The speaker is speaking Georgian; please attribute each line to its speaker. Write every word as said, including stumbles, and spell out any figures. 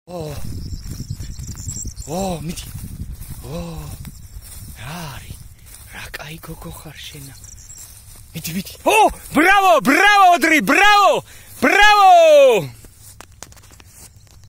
Speaker 1: ო ო მიდი ო რა არის რა კაი გოგო ხარ შენა მიდი მიდი ო ბრავო ბრავო ოდრი ბრავო ბრავო